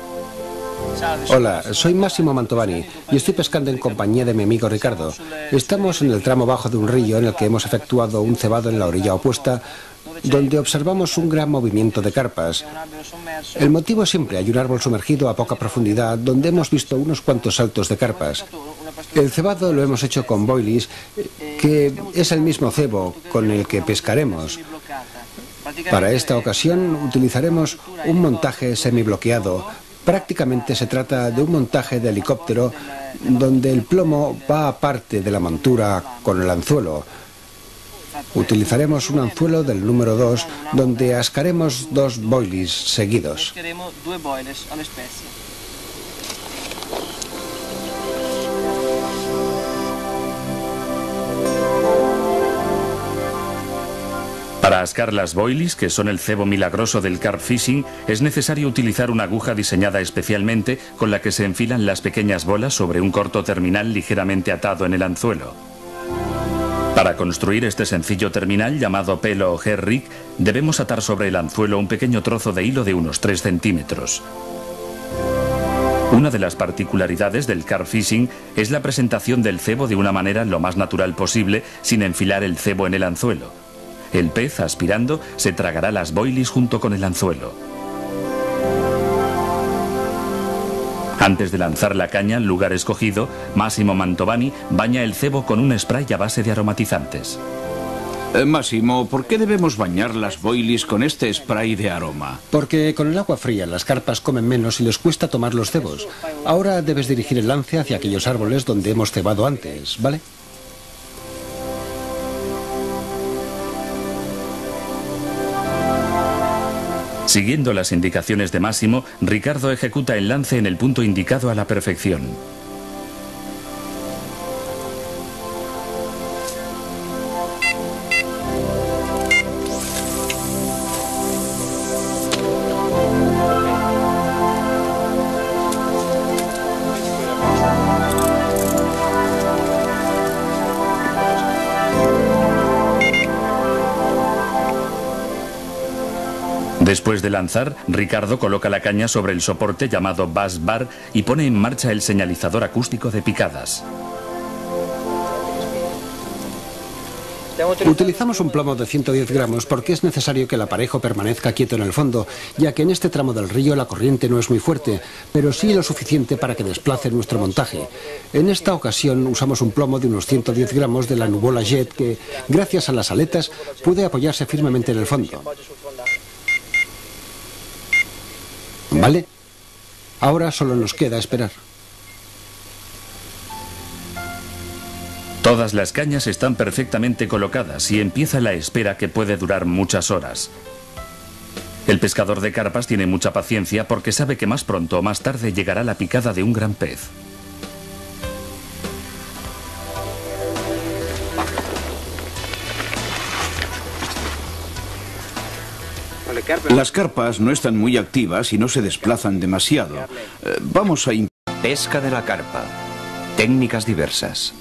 Hola, soy Massimo Mantovani y estoy pescando en compañía de mi amigo Ricardo. Estamos en el tramo bajo de un río en el que hemos efectuado un cebado en la orilla opuesta, donde observamos un gran movimiento de carpas. El motivo siempre hay un árbol sumergido a poca profundidad, donde hemos visto unos cuantos saltos de carpas. El cebado lo hemos hecho con boilies, que es el mismo cebo con el que pescaremos. Para esta ocasión utilizaremos un montaje semibloqueado. Prácticamente se trata de un montaje de helicóptero donde el plomo va aparte de la montura con el anzuelo. Utilizaremos un anzuelo del número dos donde ascaremos dos boilies seguidos. Para ascar las boilies, que son el cebo milagroso del carp fishing, es necesario utilizar una aguja diseñada especialmente con la que se enfilan las pequeñas bolas sobre un corto terminal ligeramente atado en el anzuelo. Para construir este sencillo terminal llamado pelo o hair rig, debemos atar sobre el anzuelo un pequeño trozo de hilo de unos tres centímetros. Una de las particularidades del carp fishing es la presentación del cebo de una manera lo más natural posible, sin enfilar el cebo en el anzuelo. El pez, aspirando, se tragará las boilies junto con el anzuelo. Antes de lanzar la caña al lugar escogido, Massimo Mantovani baña el cebo con un spray a base de aromatizantes. Eh, Massimo, ¿por qué debemos bañar las boilies con este spray de aroma? Porque con el agua fría las carpas comen menos y les cuesta tomar los cebos. Ahora debes dirigir el lance hacia aquellos árboles donde hemos cebado antes, ¿vale? Siguiendo las indicaciones de Massimo, Ricardo ejecuta el lance en el punto indicado a la perfección. Después de lanzar, Ricardo coloca la caña sobre el soporte llamado buzz bar y pone en marcha el señalizador acústico de picadas. Utilizamos un plomo de ciento diez gramos porque es necesario que el aparejo permanezca quieto en el fondo, ya que en este tramo del río la corriente no es muy fuerte, pero sí lo suficiente para que desplace nuestro montaje. En esta ocasión usamos un plomo de unos ciento diez gramos de la Nuvola Jet que, gracias a las aletas, puede apoyarse firmemente en el fondo. ¿Vale? Ahora solo nos queda esperar. Todas las cañas están perfectamente colocadas y empieza la espera que puede durar muchas horas. El pescador de carpas tiene mucha paciencia porque sabe que más pronto o más tarde llegará la picada de un gran pez. Las carpas no están muy activas y no se desplazan demasiado. Eh, vamos a... Pesca de la carpa. Técnicas diversas.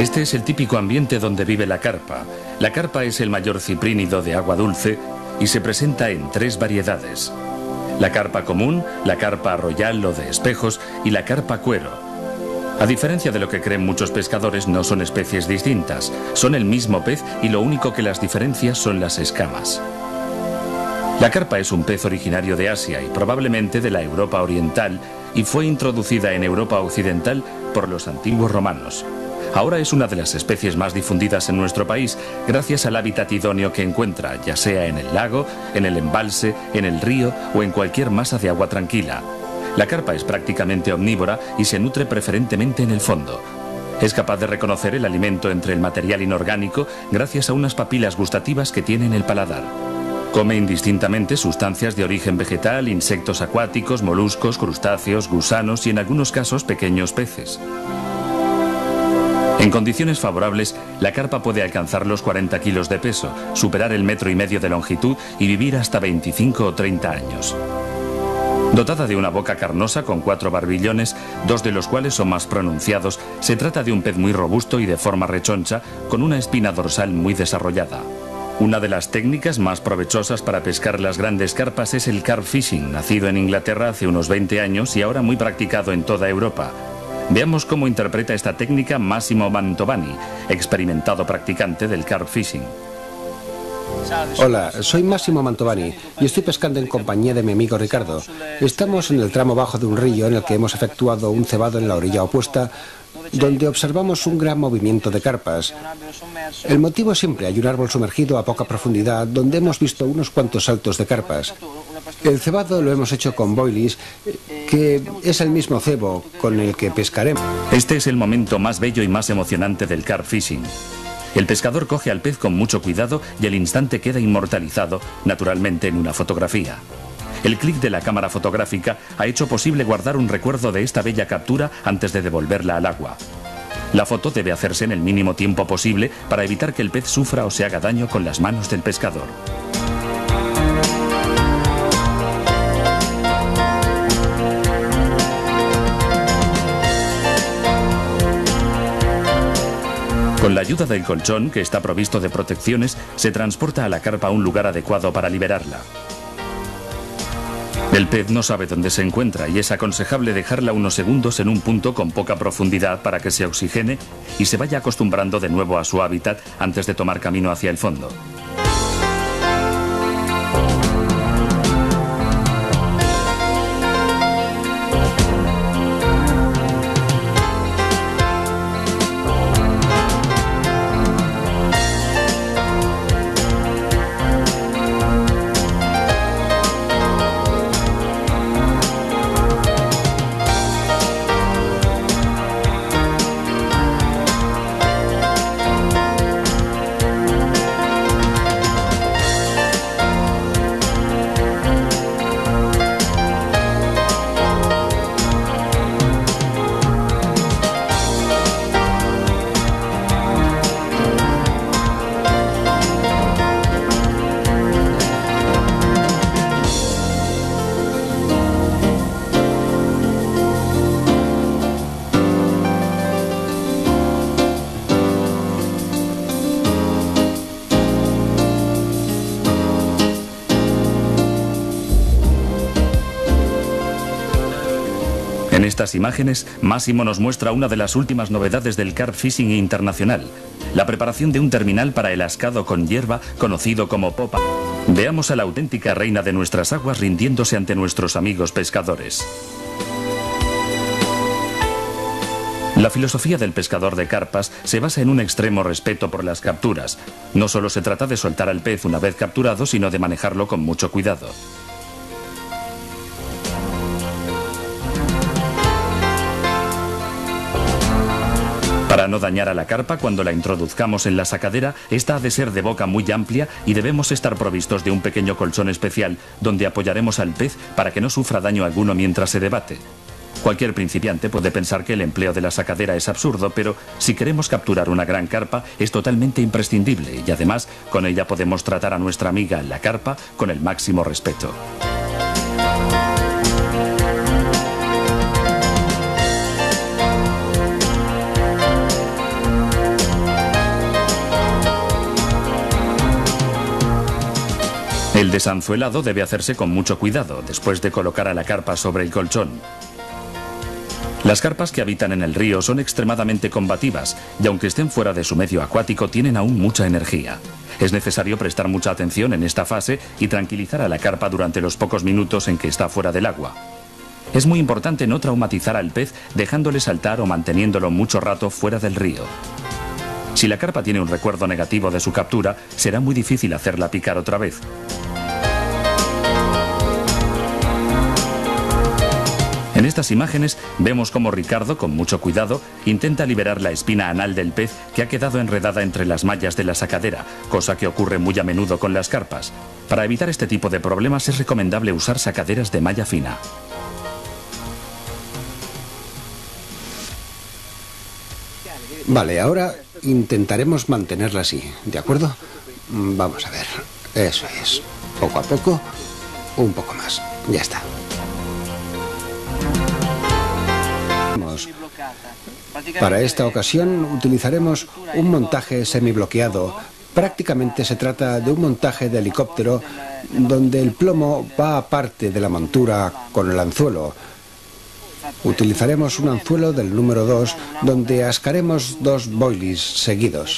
Este es el típico ambiente donde vive la carpa. La carpa es el mayor ciprínido de agua dulce y se presenta en tres variedades. La carpa común, la carpa royal o de espejos y la carpa cuero. A diferencia de lo que creen muchos pescadores, no son especies distintas. Son el mismo pez y lo único que las diferencia son las escamas. La carpa es un pez originario de Asia y probablemente de la Europa oriental y fue introducida en Europa occidental por los antiguos romanos. Ahora es una de las especies más difundidas en nuestro país gracias al hábitat idóneo que encuentra, ya sea en el lago, en el embalse, en el río o en cualquier masa de agua tranquila. La carpa es prácticamente omnívora y se nutre preferentemente en el fondo. Es capaz de reconocer el alimento entre el material inorgánico gracias a unas papilas gustativas que tiene en el paladar. Come indistintamente sustancias de origen vegetal, insectos acuáticos, moluscos, crustáceos, gusanos y en algunos casos pequeños peces. En condiciones favorables, la carpa puede alcanzar los cuarenta kilos de peso, superar el metro y medio de longitud y vivir hasta veinticinco o treinta años. Dotada de una boca carnosa con cuatro barbillones, dos de los cuales son más pronunciados, se trata de un pez muy robusto y de forma rechoncha, con una espina dorsal muy desarrollada. Una de las técnicas más provechosas para pescar las grandes carpas es el carp fishing, nacido en Inglaterra hace unos veinte años y ahora muy practicado en toda Europa. Veamos cómo interpreta esta técnica Massimo Mantovani, experimentado practicante del carp fishing. Hola, soy Massimo Mantovani y estoy pescando en compañía de mi amigo Ricardo. Estamos en el tramo bajo de un río en el que hemos efectuado un cebado en la orilla opuesta, donde observamos un gran movimiento de carpas. El motivo siempre hay un árbol sumergido a poca profundidad donde hemos visto unos cuantos saltos de carpas. El cebado lo hemos hecho con boilies, que es el mismo cebo con el que pescaremos. Este es el momento más bello y más emocionante del carp fishing. El pescador coge al pez con mucho cuidado y el instante queda inmortalizado, naturalmente en una fotografía. El clic de la cámara fotográfica ha hecho posible guardar un recuerdo de esta bella captura antes de devolverla al agua. La foto debe hacerse en el mínimo tiempo posible para evitar que el pez sufra o se haga daño con las manos del pescador. Con la ayuda del colchón, que está provisto de protecciones, se transporta a la carpa a un lugar adecuado para liberarla. El pez no sabe dónde se encuentra y es aconsejable dejarla unos segundos en un punto con poca profundidad para que se oxigene y se vaya acostumbrando de nuevo a su hábitat antes de tomar camino hacia el fondo. En estas imágenes, Massimo nos muestra una de las últimas novedades del carp fishing internacional, la preparación de un terminal para el ascado con hierba conocido como popa. Veamos a la auténtica reina de nuestras aguas rindiéndose ante nuestros amigos pescadores. La filosofía del pescador de carpas se basa en un extremo respeto por las capturas. No solo se trata de soltar al pez una vez capturado, sino de manejarlo con mucho cuidado. Para no dañar a la carpa, cuando la introduzcamos en la sacadera, esta ha de ser de boca muy amplia y debemos estar provistos de un pequeño colchón especial donde apoyaremos al pez para que no sufra daño alguno mientras se debate. Cualquier principiante puede pensar que el empleo de la sacadera es absurdo, pero si queremos capturar una gran carpa es totalmente imprescindible y además con ella podemos tratar a nuestra amiga la carpa con el máximo respeto. desanzuelado debe hacerse con mucho cuidado después de colocar a la carpa sobre el colchón. Las carpas que habitan en el río son extremadamente combativas y aunque estén fuera de su medio acuático tienen aún mucha energía. Es necesario prestar mucha atención en esta fase y tranquilizar a la carpa durante los pocos minutos en que está fuera del agua. Es muy importante no traumatizar al pez dejándole saltar o manteniéndolo mucho rato fuera del río. Si la carpa tiene un recuerdo negativo de su captura, será muy difícil hacerla picar otra vez. En estas imágenes vemos cómo Ricardo, con mucho cuidado, intenta liberar la espina anal del pez que ha quedado enredada entre las mallas de la sacadera, cosa que ocurre muy a menudo con las carpas. Para evitar este tipo de problemas es recomendable usar sacaderas de malla fina. Vale, ahora intentaremos mantenerla así, ¿de acuerdo? Vamos a ver, eso es. Poco a poco, un poco más. Ya está. Para esta ocasión utilizaremos un montaje semibloqueado. Prácticamente se trata de un montaje de helicóptero donde el plomo va aparte de la montura con el anzuelo. Utilizaremos un anzuelo del número dos donde ascaremos dos boilies seguidos.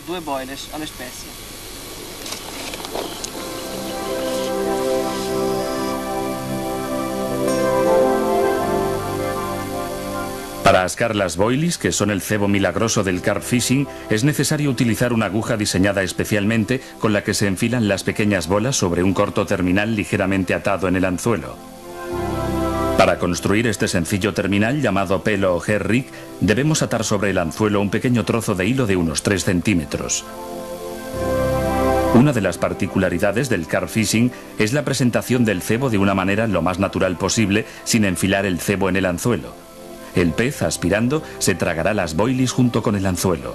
Para ascar las boilies, que son el cebo milagroso del carp fishing, es necesario utilizar una aguja diseñada especialmente con la que se enfilan las pequeñas bolas sobre un corto terminal ligeramente atado en el anzuelo. Para construir este sencillo terminal llamado pelo o hair rig, debemos atar sobre el anzuelo un pequeño trozo de hilo de unos tres centímetros. Una de las particularidades del carp fishing es la presentación del cebo de una manera lo más natural posible sin enfilar el cebo en el anzuelo. El pez, aspirando, se tragará las boilies junto con el anzuelo.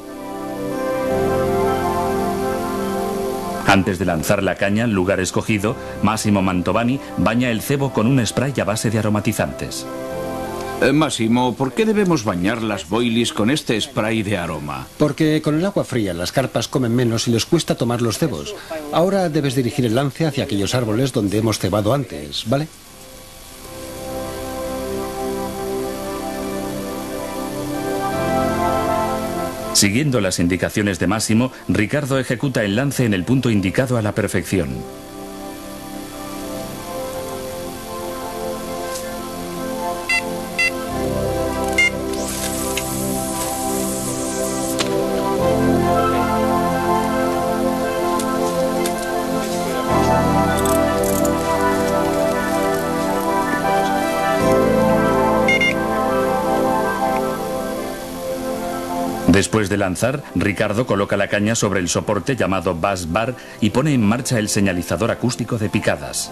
Antes de lanzar la caña al lugar escogido, Massimo Mantovani baña el cebo con un spray a base de aromatizantes. Eh, Massimo, ¿por qué debemos bañar las boilies con este spray de aroma? Porque con el agua fría las carpas comen menos y les cuesta tomar los cebos. Ahora debes dirigir el lance hacia aquellos árboles donde hemos cebado antes, ¿vale? Siguiendo las indicaciones de Massimo, Ricardo ejecuta el lance en el punto indicado a la perfección. Después de lanzar, Ricardo coloca la caña sobre el soporte llamado buzz bar y pone en marcha el señalizador acústico de picadas.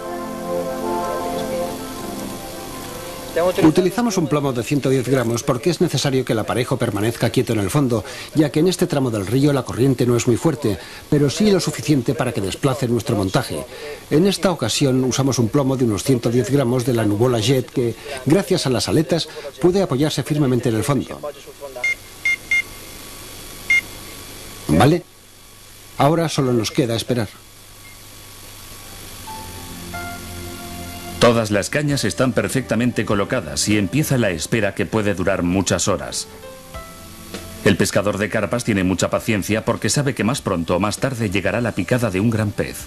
Utilizamos un plomo de ciento diez gramos porque es necesario que el aparejo permanezca quieto en el fondo, ya que en este tramo del río la corriente no es muy fuerte, pero sí lo suficiente para que desplace nuestro montaje. En esta ocasión usamos un plomo de unos ciento diez gramos de la Nuvola Jet que, gracias a las aletas, puede apoyarse firmemente en el fondo. ¿Vale? Ahora solo nos queda esperar. Todas las cañas están perfectamente colocadas y empieza la espera que puede durar muchas horas. El pescador de carpas tiene mucha paciencia porque sabe que más pronto o más tarde llegará la picada de un gran pez.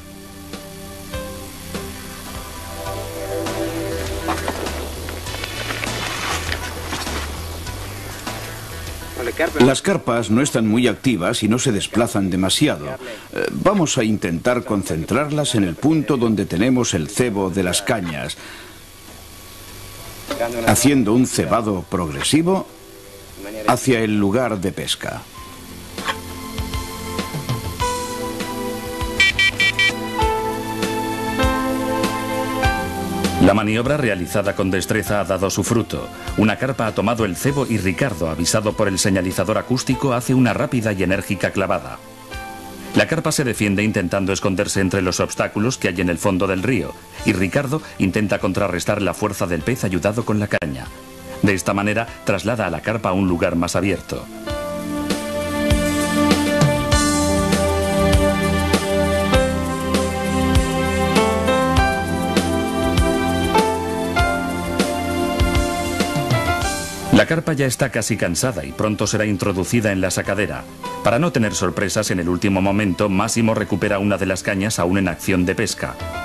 Las carpas no están muy activas y no se desplazan demasiado. Eh, vamos a intentar concentrarlas en el punto donde tenemos el cebo de las cañas, haciendo un cebado progresivo hacia el lugar de pesca. La maniobra realizada con destreza ha dado su fruto. Una carpa ha tomado el cebo y Ricardo, avisado por el señalizador acústico, hace una rápida y enérgica clavada. La carpa se defiende intentando esconderse entre los obstáculos que hay en el fondo del río, y Ricardo intenta contrarrestar la fuerza del pez ayudado con la caña. De esta manera traslada a la carpa a un lugar más abierto. La carpa ya está casi cansada y pronto será introducida en la sacadera. Para no tener sorpresas en el último momento, Máximo recupera una de las cañas aún en acción de pesca.